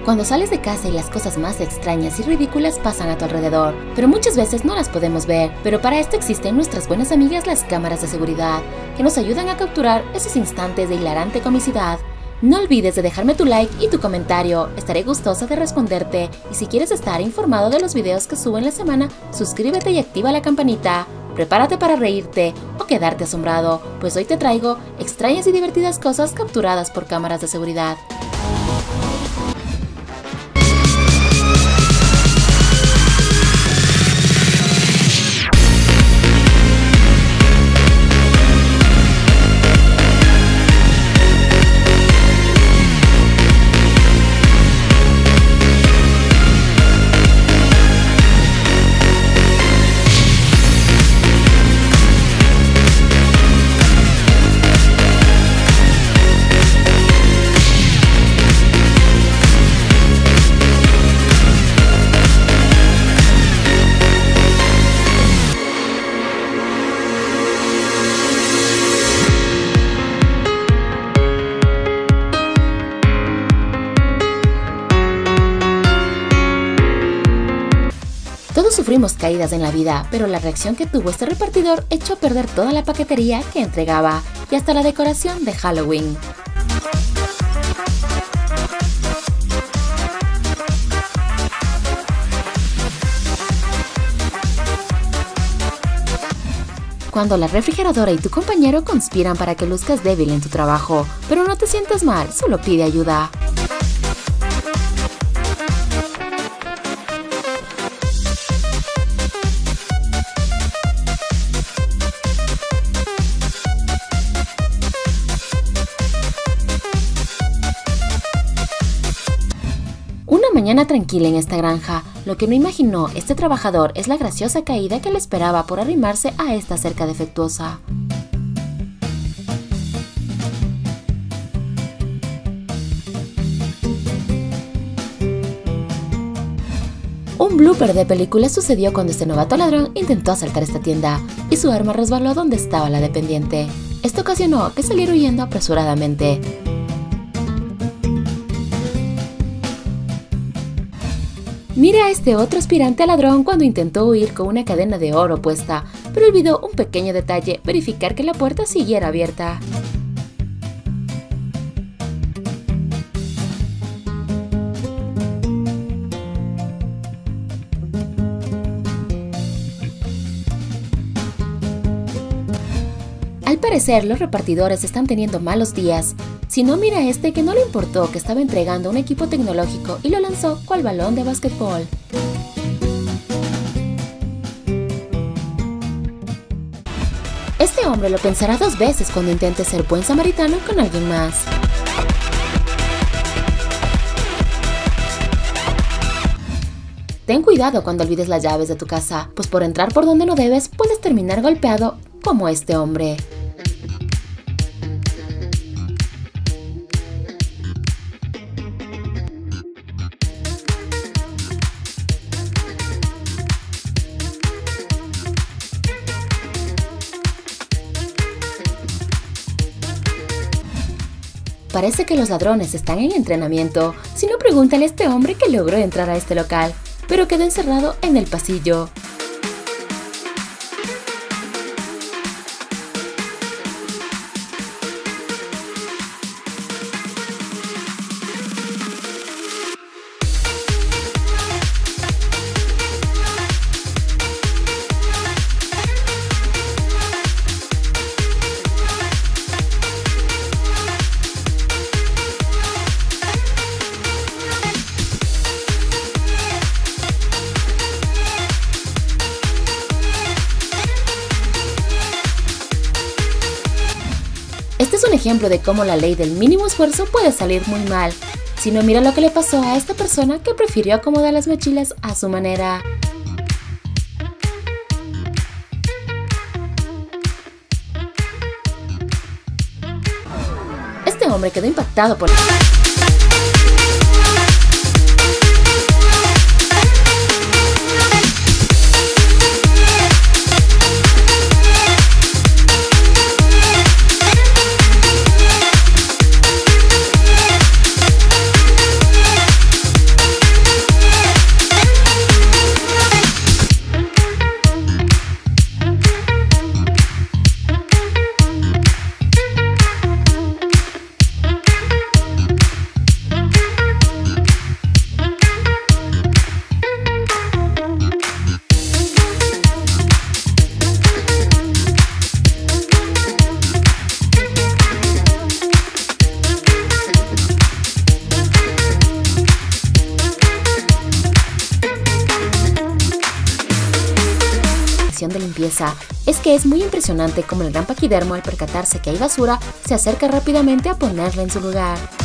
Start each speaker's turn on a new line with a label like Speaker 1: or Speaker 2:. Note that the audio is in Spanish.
Speaker 1: Cuando sales de casa y las cosas más extrañas y ridículas pasan a tu alrededor, pero muchas veces no las podemos ver. Pero para esto existen nuestras buenas amigas las cámaras de seguridad, que nos ayudan a capturar esos instantes de hilarante comicidad. No olvides de dejarme tu like y tu comentario, estaré gustosa de responderte. Y si quieres estar informado de los videos que subo en la semana, suscríbete y activa la campanita. Prepárate para reírte o quedarte asombrado, pues hoy te traigo extrañas y divertidas cosas capturadas por cámaras de seguridad. Todos sufrimos caídas en la vida, pero la reacción que tuvo este repartidor echó a perder toda la paquetería que entregaba y hasta la decoración de Halloween. Cuando la refrigeradora y tu compañero conspiran para que luzcas débil en tu trabajo, pero no te sientas mal, solo pide ayuda. Una mañana tranquila en esta granja, lo que no imaginó este trabajador es la graciosa caída que le esperaba por arrimarse a esta cerca defectuosa. Un blooper de película sucedió cuando este novato ladrón intentó asaltar esta tienda y su arma resbaló donde estaba la dependiente. Esto ocasionó que saliera huyendo apresuradamente. Mira a este otro aspirante a ladrón cuando intentó huir con una cadena de oro puesta, pero olvidó un pequeño detalle: verificar que la puerta siguiera abierta. Al parecer, los repartidores están teniendo malos días. Si no, mira a este que no le importó que estaba entregando un equipo tecnológico y lo lanzó cual balón de básquetbol. Este hombre lo pensará dos veces cuando intente ser buen samaritano con alguien más. Ten cuidado cuando olvides las llaves de tu casa, pues por entrar por donde no debes puedes terminar golpeado como este hombre. Parece que los ladrones están en entrenamiento. Si no, pregúntale a este hombre que logró entrar a este local, pero quedó encerrado en el pasillo. Este es un ejemplo de cómo la ley del mínimo esfuerzo puede salir muy mal. Si no, mira lo que le pasó a esta persona que prefirió acomodar las mochilas a su manera. Este hombre quedó impactado por... estación de limpieza. Es que es muy impresionante cómo el gran paquidermo, al percatarse que hay basura, se acerca rápidamente a ponerla en su lugar.